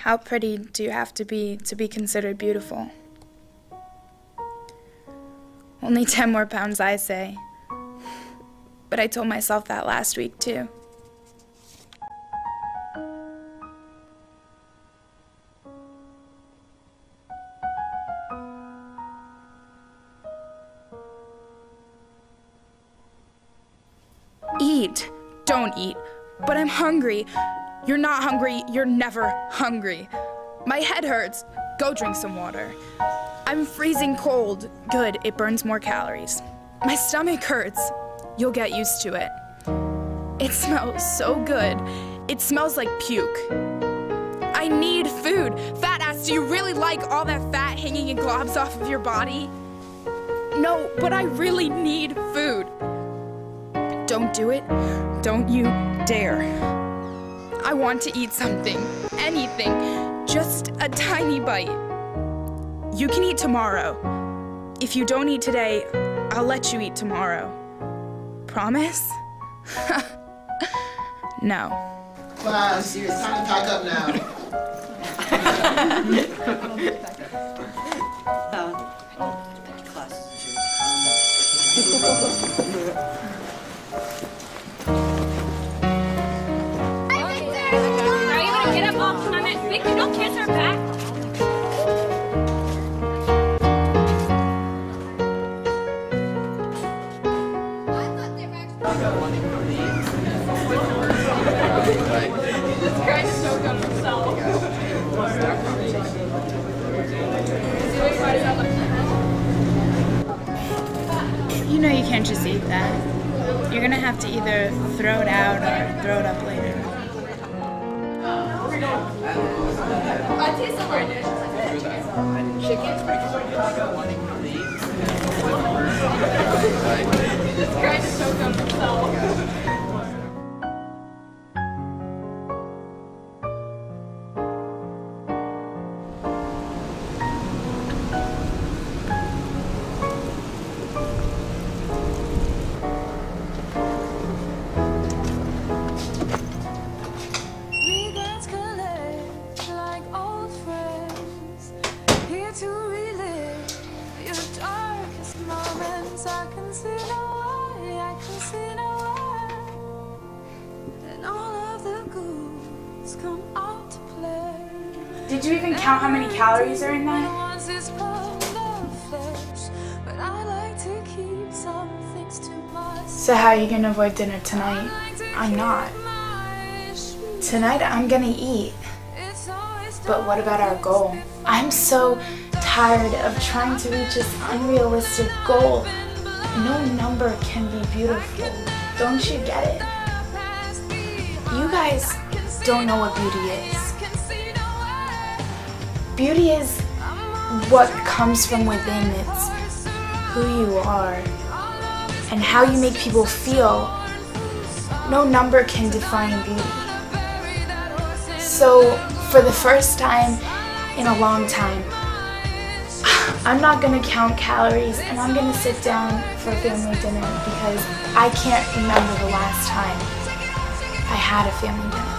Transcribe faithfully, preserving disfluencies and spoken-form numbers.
How pretty do you have to be to be considered beautiful? Only ten more pounds, I say. But I told myself that last week, too. Eat. Don't eat. But I'm hungry. You're not hungry. You're never hungry. My head hurts. Go drink some water. I'm freezing cold. Good, it burns more calories. My stomach hurts. You'll get used to it. It smells so good. It smells like puke. I need food. Fat ass, do you really like all that fat hanging in globs off of your body? No, but I really need food. Don't do it. Don't you dare. I want to eat something. Anything. Just a tiny bite. You can eat tomorrow. If you don't eat today, I'll let you eat tomorrow. Promise? No. Class, it's time to pack up now. Are you gonna get up off my man? Victor, don't kiss her back. This guy's so good of himself. You know you can't just eat that. You're gonna have to either throw it out or throw it up later. This guy's so good of himself. To relive your darkest moments, I can see no way, I can see no way, and all of the ghouls come out to play. Did you even count how many calories are in that? So how are you gonna avoid dinner tonight? I'm not. Tonight I'm gonna eat. But what about our goal? I'm so tired of trying to reach this unrealistic goal. No number can be beautiful. Don't you get it? You guys don't know what beauty is. Beauty is what comes from within. It's who you are and how you make people feel. No number can define beauty. So for the first time in a long time, I'm not gonna count calories and I'm gonna sit down for family dinner because I can't remember the last time I had a family dinner.